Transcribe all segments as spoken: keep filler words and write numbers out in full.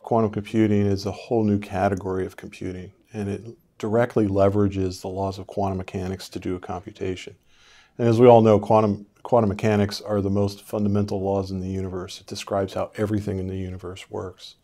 Quantum computing is a whole new category of computing, and it directly leverages the laws of quantum mechanics to do a computation. And as we all know, quantum, quantum mechanics are the most fundamental laws in the universe. It describes how everything in the universe works.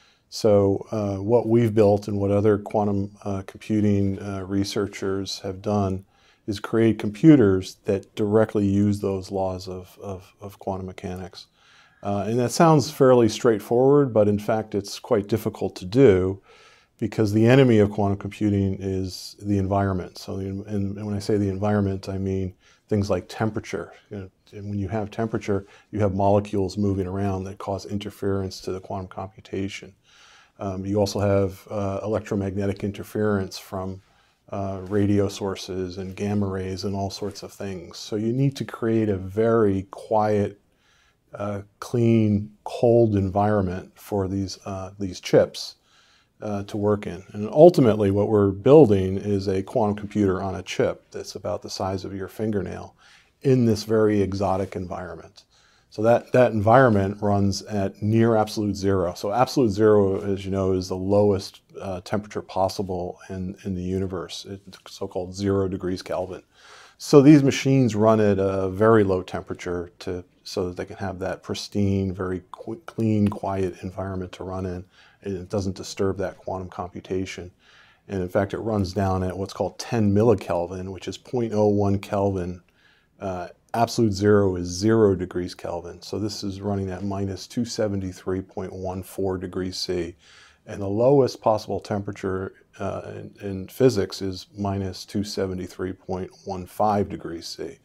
So uh, what we've built and what other quantum uh, computing uh, researchers have done is create computers that directly use those laws of, of, of quantum mechanics. Uh, and that sounds fairly straightforward, but in fact it's quite difficult to do because the enemy of quantum computing is the environment. So the, and, and when I say the environment, I mean things like temperature. You know, and when you have temperature, you have molecules moving around that cause interference to the quantum computation. Um, you also have uh, electromagnetic interference from uh, radio sources and gamma rays and all sorts of things. So you need to create a very quiet, uh, clean, cold environment for these, uh, these chips uh, to work in. And ultimately what we're building is a quantum computer on a chip that's about the size of your fingernail in this very exotic environment. So that, that environment runs at near absolute zero. So absolute zero, as you know, is the lowest uh, temperature possible in, in the universe. It's so-called zero degrees Kelvin. So these machines run at a very low temperature to, so that they can have that pristine, very qu clean, quiet environment to run in. And it doesn't disturb that quantum computation. And in fact, it runs down at what's called ten millikelvin, which is zero point zero one Kelvin. Uh, Absolute zero is zero degrees Kelvin. So this is running at minus two seventy-three point one four degrees C. And the lowest possible temperature uh, in, in physics is minus two seventy-three point one five degrees C.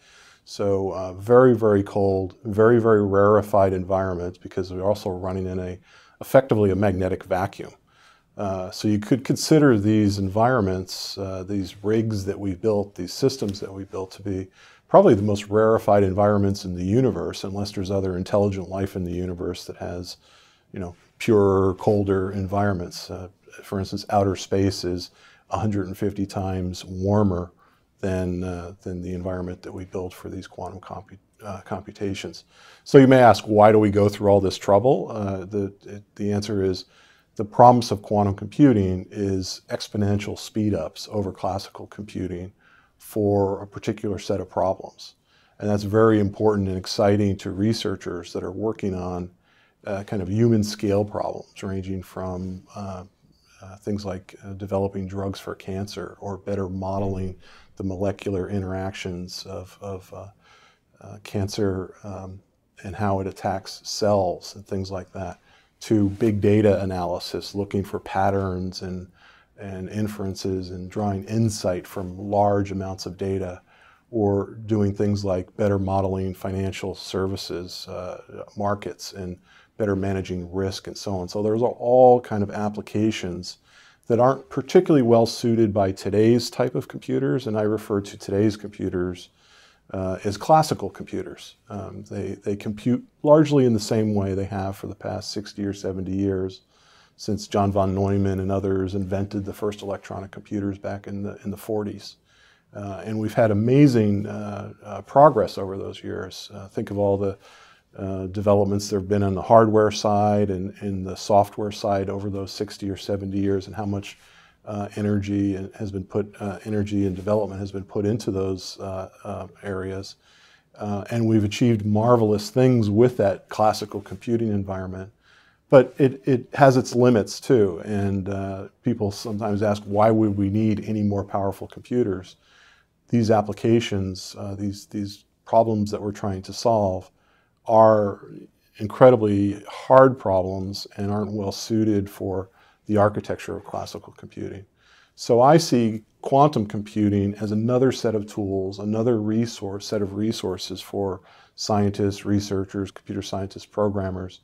So uh, very, very cold, very, very rarefied environment because we're also running in a, effectively a magnetic vacuum. Uh, so you could consider these environments, uh, these rigs that we've built, these systems that we built to be probably the most rarefied environments in the universe, unless there's other intelligent life in the universe that has, you know, purer, colder environments. Uh, for instance, outer space is one hundred fifty times warmer than, uh, than the environment that we build for these quantum compu uh, computations. So you may ask, why do we go through all this trouble? Uh, the, it, the answer is, the promise of quantum computing is exponential speed-ups over classical computing for a particular set of problems. And that's very important and exciting to researchers that are working on uh, kind of human scale problems, ranging from uh, uh, things like uh, developing drugs for cancer or better modeling the molecular interactions of, of uh, uh, cancer um, and how it attacks cells and things like that, to big data analysis, looking for patterns and and inferences and drawing insight from large amounts of data, or doing things like better modeling financial services uh, markets and better managing risk and so on. So there's all kind of applications that aren't particularly well suited by today's type of computers, and I refer to today's computers uh, as classical computers. Um, they, they compute largely in the same way they have for the past sixty or seventy years. Since John von Neumann and others invented the first electronic computers back in the, in the forties. Uh, and we've had amazing uh, uh, progress over those years. Uh, think of all the uh, developments there have been on the hardware side and, and the software side over those sixty or seventy years, and how much uh, energy has been put, uh, energy and development has been put into those uh, uh, areas. Uh, and we've achieved marvelous things with that classical computing environment. But it, it has its limits too, and uh, people sometimes ask, why would we need any more powerful computers? These applications, uh, these, these problems that we're trying to solve are incredibly hard problems and aren't well suited for the architecture of classical computing. So I see quantum computing as another set of tools, another resource, set of resources for scientists, researchers, computer scientists, programmers,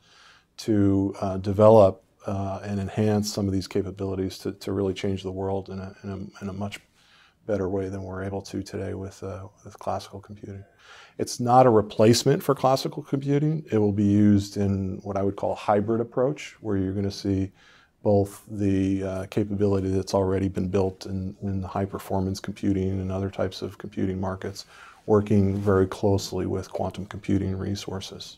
to uh, develop uh, and enhance some of these capabilities to, to really change the world in a, in, a, in a much better way than we're able to today with, uh, with classical computing. It's not a replacement for classical computing. It will be used in what I would call a hybrid approach, where you're going to see both the uh, capability that's already been built in, in the high-performance computing and other types of computing markets, working very closely with quantum computing resources.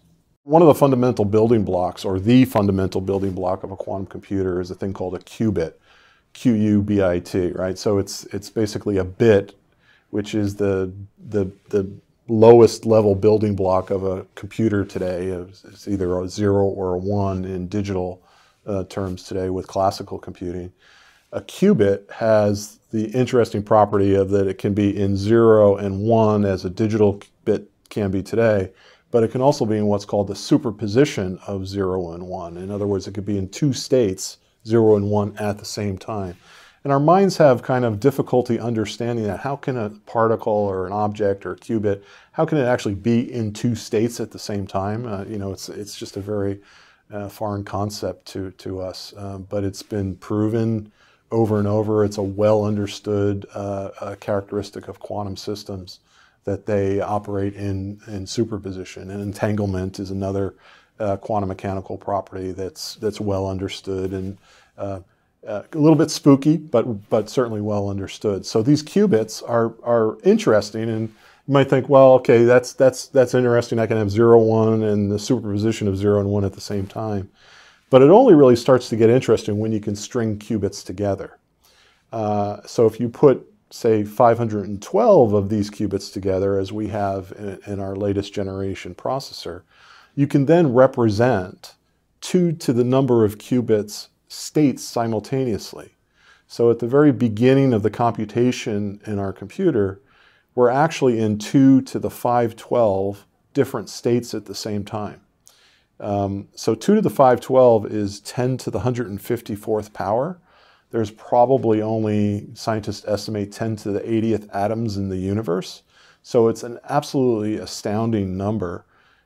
One of the fundamental building blocks, or the fundamental building block of a quantum computer, is a thing called a qubit, Q U B I T, right? So it's it's basically a bit, which is the the the lowest level building block of a computer today. It's either a zero or a one in digital uh, terms today with classical computing. A qubit has the interesting property of that it can be in zero and one as a digital bit can be today, but it can also be in what's called the superposition of zero and one. In other words, it could be in two states, zero and one at the same time. And our minds have kind of difficulty understanding that. How can a particle or an object or a qubit, how can it actually be in two states at the same time? Uh, you know, it's, it's just a very uh, foreign concept to, to us, um, but it's been proven over and over. It's a well understood uh, uh, characteristic of quantum systems that they operate in, in superposition. And entanglement is another uh, quantum mechanical property that's, that's well understood and uh, uh, a little bit spooky, but, but certainly well understood. So these qubits are, are interesting, and you might think, well, okay, that's, that's, that's interesting. I can have zero, one, and the superposition of zero and one at the same time. But it only really starts to get interesting when you can string qubits together. Uh, so if you put, say, five hundred twelve of these qubits together, as we have in, in our latest generation processor, you can then represent two to the number of qubits states simultaneously. So at the very beginning of the computation in our computer, we're actually in two to the five twelve different states at the same time. Um, so two to the five twelve is ten to the one hundred fifty-fourth power. There's probably only, scientists estimate, ten to the eightieth atoms in the universe. So it's an absolutely astounding number.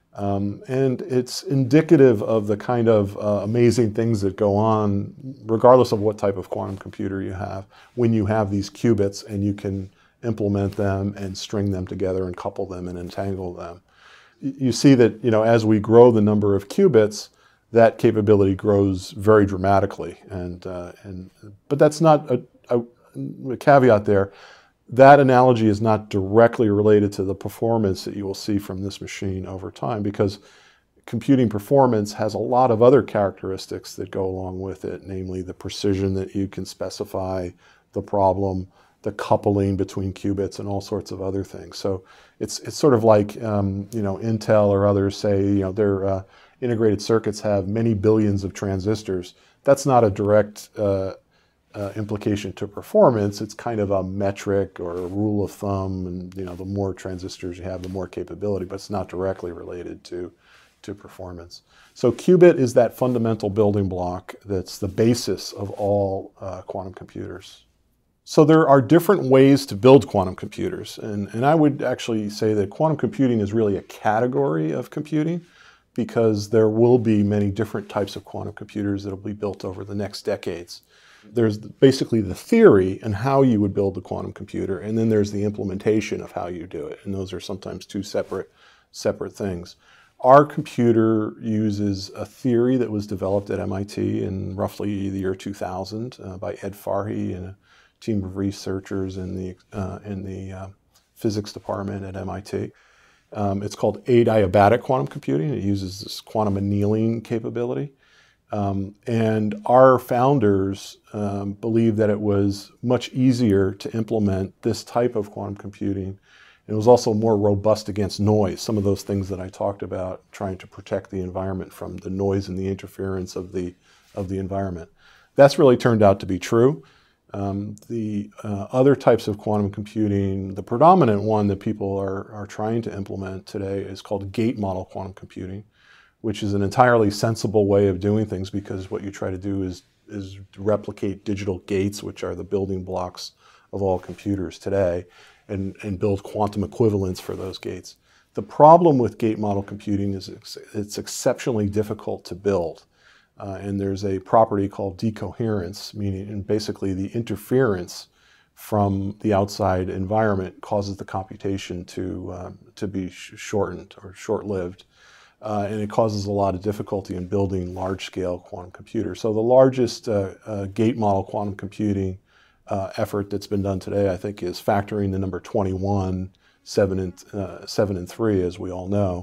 Um, and it's indicative of the kind of uh, amazing things that go on, regardless of what type of quantum computer you have, when you have these qubits and you can implement them and string them together and couple them and entangle them. You see that, you know, as we grow the number of qubits, that capability grows very dramatically. And, uh, and, but that's not a, a, a caveat there. That analogy is not directly related to the performance that you will see from this machine over time, because computing performance has a lot of other characteristics that go along with it, namely the precision that you can specify the problem, the coupling between qubits, and all sorts of other things. So it's, it's sort of like, um, you know, Intel or others say, you know, their uh, integrated circuits have many billions of transistors. That's not a direct uh, uh, implication to performance. It's kind of a metric or a rule of thumb, and, you know, the more transistors you have, the more capability, but it's not directly related to, to performance. So qubit is that fundamental building block that's the basis of all uh, quantum computers. So there are different ways to build quantum computers, and, and I would actually say that quantum computing is really a category of computing, because there will be many different types of quantum computers that will be built over the next decades. There's basically the theory and how you would build the quantum computer, and then there's the implementation of how you do it, and those are sometimes two separate, separate things. Our computer uses a theory that was developed at M I T in roughly the year two thousand uh, by Ed Farhi and a team of researchers in the, uh, in the uh, physics department at M I T. Um, it's called adiabatic quantum computing. It uses this quantum annealing capability. Um, and our founders um, believed that it was much easier to implement this type of quantum computing. It was also more robust against noise, some of those things that I talked about, trying to protect the environment from the noise and the interference of the, of the environment. That's really turned out to be true. Um, the uh, other types of quantum computing, the predominant one that people are, are trying to implement today is called gate model quantum computing, which is an entirely sensible way of doing things, because what you try to do is, is replicate digital gates, which are the building blocks of all computers today, and, and build quantum equivalents for those gates. The problem with gate model computing is it's, it's exceptionally difficult to build. Uh, and there's a property called decoherence, meaning basically the interference from the outside environment causes the computation to, uh, to be sh shortened or short-lived. Uh, and it causes a lot of difficulty in building large-scale quantum computers. So the largest uh, uh, gate model quantum computing uh, effort that's been done today, I think, is factoring the number twenty-one, seven and, uh, seven and three, as we all know.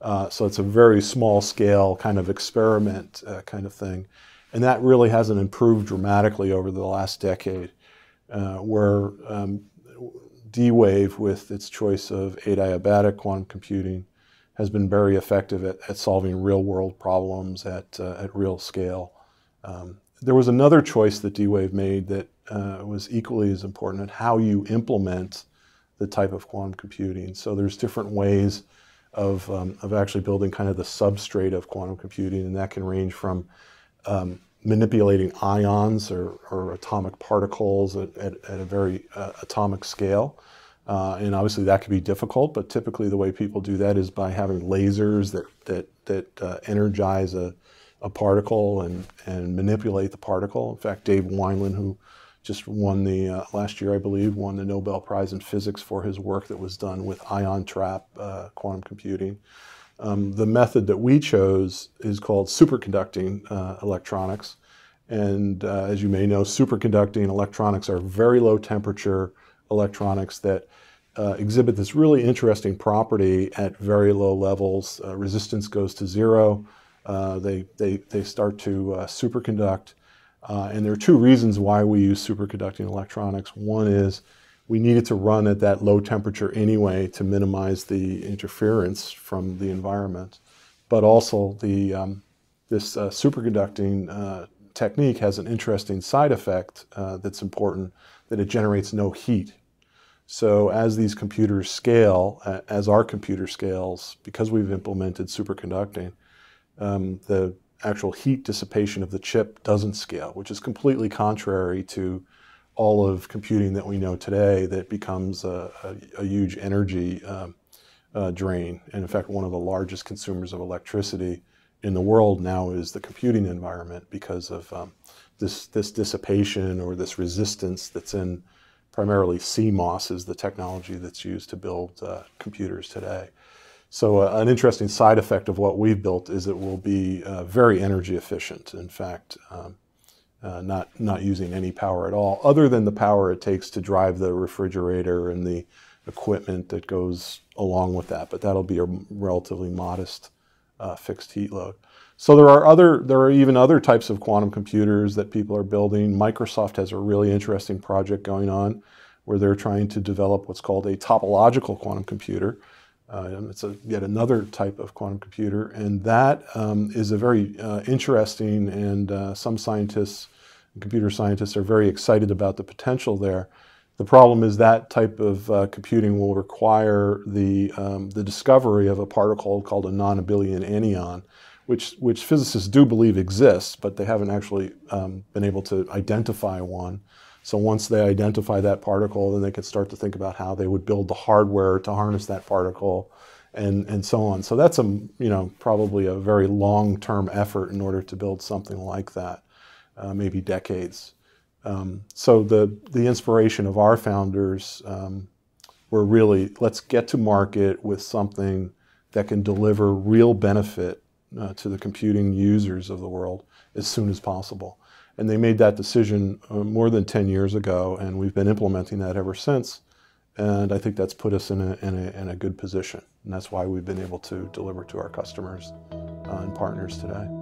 Uh, so it's a very small scale kind of experiment uh, kind of thing. And that really hasn't improved dramatically over the last decade, uh, where um, D-Wave, with its choice of adiabatic quantum computing, has been very effective at, at solving real-world problems at, uh, at real scale. Um, there was another choice that D-Wave made that uh, was equally as important, at how you implement the type of quantum computing. So there's different ways of, um, of actually building kind of the substrate of quantum computing, and that can range from um, manipulating ions or, or atomic particles at, at, at a very uh, atomic scale. Uh, and obviously that can be difficult, but typically the way people do that is by having lasers that, that, that uh, energize a, a particle and, and manipulate the particle. In fact, Dave Wineland, who just won the, uh, last year I believe, won the Nobel Prize in Physics for his work that was done with ion trap uh, quantum computing. Um, the method that we chose is called superconducting uh, electronics. And uh, as you may know, superconducting electronics are very low temperature electronics that uh, exhibit this really interesting property at very low levels. Uh, resistance goes to zero. Uh, they, they, they start to uh, superconduct. Uh, and there are two reasons why we use superconducting electronics. One is we needed to run at that low temperature anyway to minimize the interference from the environment. But also the, um, this uh, superconducting uh, technique has an interesting side effect uh, that's important, that it generates no heat. So as these computers scale, uh, as our computer scales, because we've implemented superconducting, um, the actual heat dissipation of the chip doesn't scale, which is completely contrary to all of computing that we know today, that becomes a, a, a huge energy um, uh, drain. And in fact, one of the largest consumers of electricity in the world now is the computing environment, because of um, this, this dissipation or this resistance that's in primarily C MOS is the technology that's used to build uh, computers today. So uh, an interesting side effect of what we've built is it will be uh, very energy efficient. In fact, um, uh, not, not using any power at all, other than the power it takes to drive the refrigerator and the equipment that goes along with that. But that'll be a relatively modest uh, fixed heat load. So there are other, there are even other types of quantum computers that people are building. Microsoft has a really interesting project going on where they're trying to develop what's called a topological quantum computer. Uh, it's a, yet another type of quantum computer, and that um, is a very uh, interesting, and uh, some scientists, computer scientists, are very excited about the potential there. The problem is that type of uh, computing will require the, um, the discovery of a particle called a non-abelian anion, which, which physicists do believe exists, but they haven't actually um, been able to identify one. So once they identify that particle, then they can start to think about how they would build the hardware to harness that particle, and, and so on. So that's a, you know, probably a very long-term effort in order to build something like that, uh, maybe decades. Um, so the, the inspiration of our founders um, were really, let's get to market with something that can deliver real benefit uh, to the computing users of the world as soon as possible. And they made that decision uh, more than ten years ago, and we've been implementing that ever since. And I think that's put us in a, in a, in a good position. And that's why we've been able to deliver to our customers uh, and partners today.